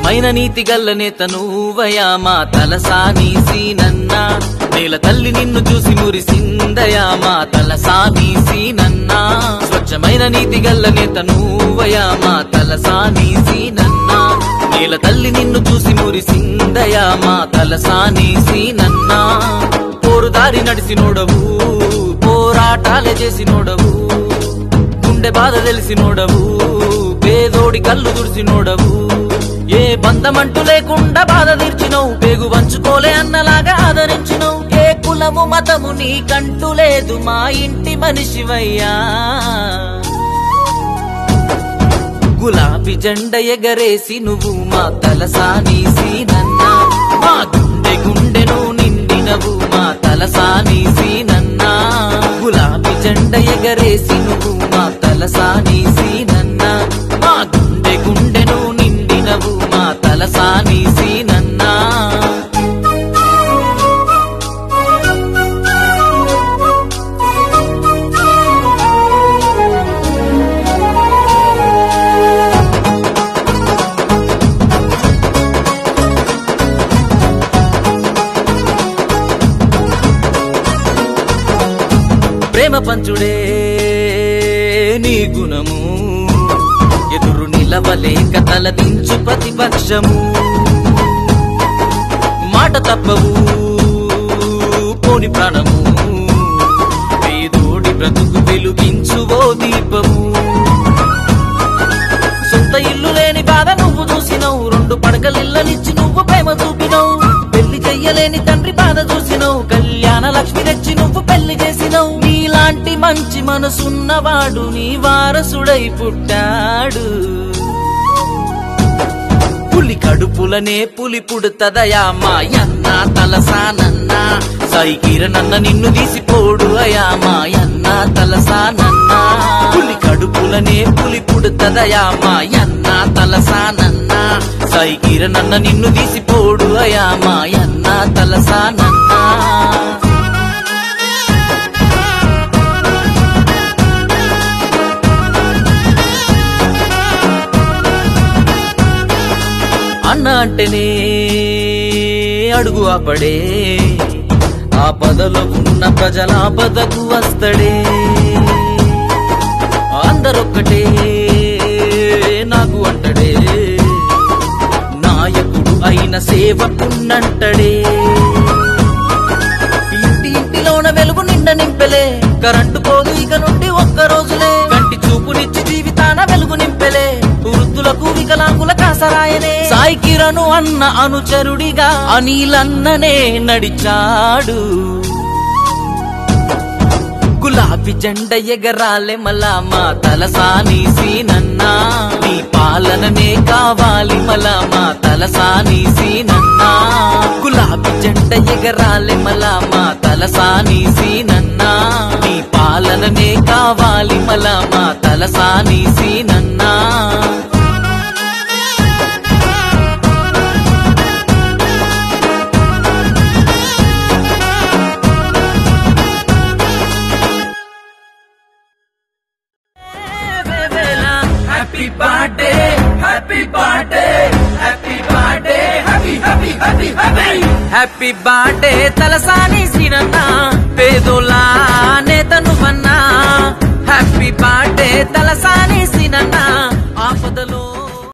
స్వచ్ఛమైన నీతి గల్ల నేత నువ్వయా మా తలసాని సీనన్న నేల తల్లి నిన్ను చూసి మురిసిందయా మా తలసాని సీనన్న స్వచ్ఛమైన నీతి గల్ల నేత నువ్వయా మా తలసాని సీనన్న నేల తల్లి నిన్ను చూసి మురిసిందయా మా తలసాని సీనన్న పోరుదారి నడిసినోడవు పోరాటాలే చేసినోడవు గుండె బాధ తెలిసినోడవు పేదోడి కళ్ళు తుడిసినోడవు ఏ బంధమంటూ లేకుండా బాధ తీర్చినవు పేగు వంచుకోలే అన్నలాగా ఆదరించినవు ఏ కులము మతము నీకంటూ లేదు మా ఇంటి మనిషివయ్యా గులాబీ జెండ ఎగరేసి నువ్వు మా తలసాని సీనన్న మా గుండె గుండెను నిండినవు మా తలసాని సీనన్న గులాబీ జెండ ఎగరేసి నువ్వు మా తలసాని సీనన్న మా గుండె గుండెను నిండినవు మా తలసాని సీనన్న ప్రేమ పంచుడే నీ గుణము ఎదురు నిలవలేక తలదించు ప్రతిపక్షము మాట తప్పవు పోని ప్రాణము పేదోడి బ్రతుకు వెలుగించు ఓ దీపము సొంత ఇల్లు లేని బాధ నువ్వు చూసినవు రెండు పడకలిల్లనిచ్చి నువ్వు ప్రేమ చూపినవు పెళ్లి చెయ్యలేని తండ్రి బాధ చూసినవు కళ్యాణ లక్ష్మి తెచ్చి నువ్వు పెళ్లి చేసినవు నీలాంటి మంచి మనసున్నవాడు నీ వారసుడై పుట్టాడు పులి కడుపులనే పులి పుడుతదయా మాయన్న తలసానన్న సాయి కిరణన్న నిన్ను తీసిపోడు అయా మాయన్న తలసానన్న పులి కడుపులనే పులి పుడుతదయా మాయన్న తలసానన్న సాయి కిరణన్న నిన్ను తీసిపోడు అయా మాయన్న తలసానన్న అన్న అంటేనే అడుగు ఆపడే ఆపదలో ఉన్న ప్రజల ఆపదకు వస్తడే అందరొక్కటే నాకు అంటడే నాయకుడు అయిన సేవకున్నంటడే ఇంటి ఇంటిలోన వెలుగు నిండ నింపెలే కరెంటు పోదు ఇక నుండి ఒక్క రోజులే కంటి చూపునిచ్చి జీవితాన వెలుగు నింపెలే వృద్ధులకు వికలాంగుల కాసరాయనే సాయి కిరణు అన్న అనుచరుడిగా అనిలన్ననే నడిచాడు గులాబీ జెండ ఎగరాలే మలా మా తలసాని సీనన్న నీ పాలననే కావాలి మలా మా తలసాని సీనన్న గులాబీ జెండ ఎగరాలే మలా మా తలసాని సీనన్న నీ పాలననే కావాలి మలా మా తలసాని సీనన్న Happy birthday, happy birthday, happy birthday, happy, happy, happy, happy. Happy birthday, Talasani Srinivas పేదోలా నేత నువ్వన్నా. Happy birthday, Talasani